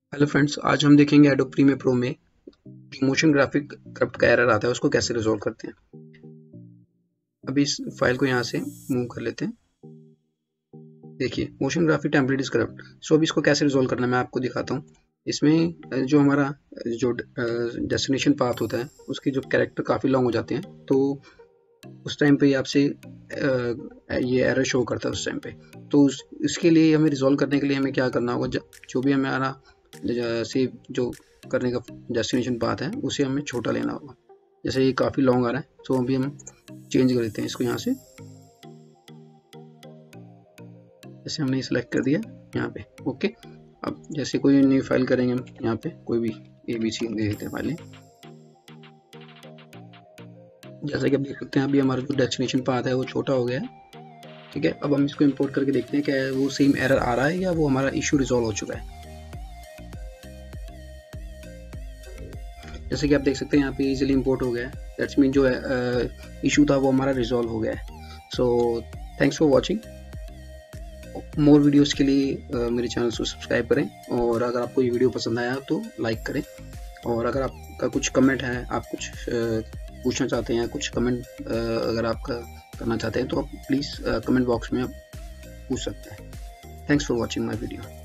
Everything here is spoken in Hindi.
हेलो फ्रेंड्स, आज हम देखेंगे एडोब प्रीमियर प्रो में जो मोशन ग्राफिक करप्ट का एरर आता है उसको कैसे रिजॉल्व करते हैं। अभी इस फाइल को यहाँ से मूव कर लेते हैं। देखिए, motion graphic template is corrupt. So अभी इसको कैसे रिजॉल्व करना है मैं आपको दिखाता हूँ। इसमें जो हमारा जो डेस्टिनेशन पाथ होता है उसके जो कैरेक्टर काफ़ी लॉन्ग हो जाते हैं, तो उस टाइम पे आपसे ये एरर शो करता है उस टाइम पे। तो इसके लिए हमें रिजॉल्व करने के लिए हमें क्या करना होगा, जो भी हमारा जैसे जो करने का डेस्टिनेशन पाथ है उसे हमें छोटा लेना होगा। जैसे ये काफ़ी लॉन्ग आ रहा है तो अभी हम चेंज कर देते हैं इसको यहाँ से। जैसे हमने सेलेक्ट कर दिया यहाँ पे, ओके। अब जैसे कोई न्यू फाइल करेंगे हम यहाँ पे कोई भी ABC दे देते हैं फाइलें। जैसा कि आप देख सकते हैं अभी हमारा जो डेस्टिनेशन पाथ है वो छोटा हो गया है। ठीक है, अब हम इसको इंपोर्ट करके देखते हैं क्या वो सेम एरर आ रहा है या वो हमारा इशू रिजॉल्व हो चुका है। जैसे कि आप देख सकते हैं यहाँ पे इजीली इंपोर्ट हो गया है। दैट्स मीन जो इशू था वो हमारा रिजॉल्व हो गया है। So thanks for watching. More videos के लिए मेरे चैनल को सब्सक्राइब करें, और अगर आपको ये वीडियो पसंद आया तो लाइक करें। और अगर आपका कुछ कमेंट है, आप कुछ पूछना चाहते हैं, कुछ कमेंट अगर आपका करना चाहते हैं तो आप प्लीज़ कमेंट बॉक्स में आप पूछ सकते हैं। Thanks for watching my video.